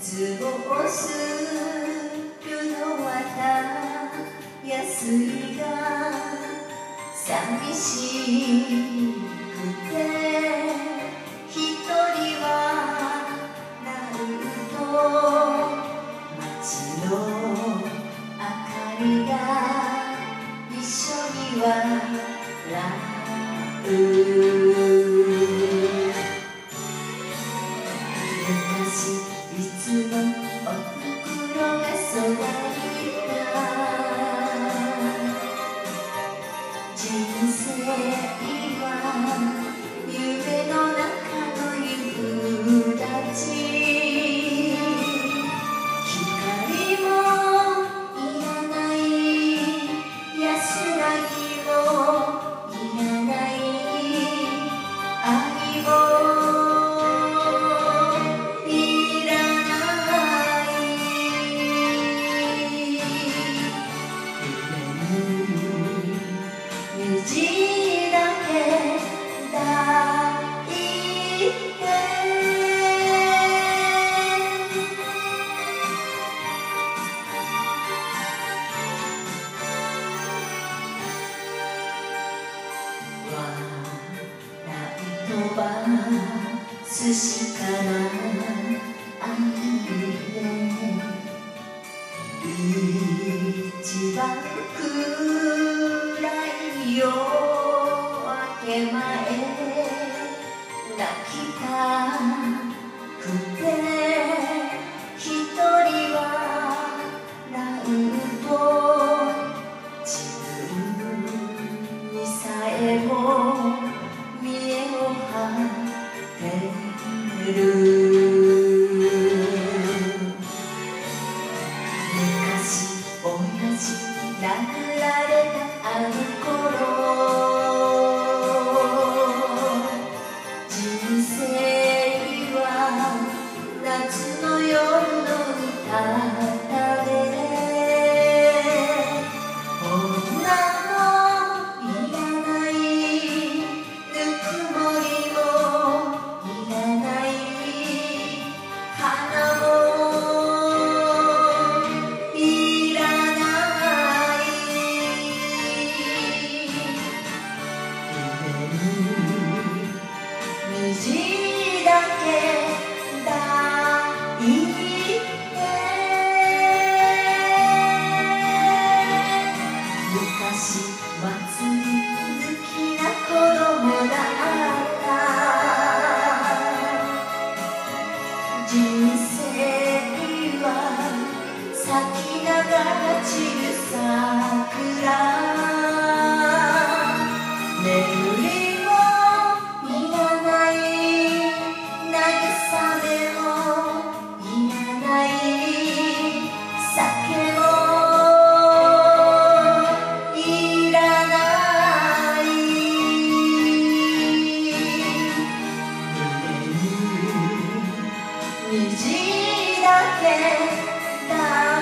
過ごするのはたやすいが寂しくて一人はなると街の明かりが一緒に笑ういつもおふくろがそばにいた人生は夢の中の夕立光もいらない安らぎもいらない愛も虹だけ抱いて笑い飛ばすしかない愛で一番暗い夜明け前泣きたくて一人は笑うと自分にさえも見栄を張ってる親父に殴られたあの頃人生は夏の夜の歌だね女もいらないぬくもりもいらない花も虹だけ抱いて昔祭り好きな子供だった人生は咲きながら散る桜眠り虹だけ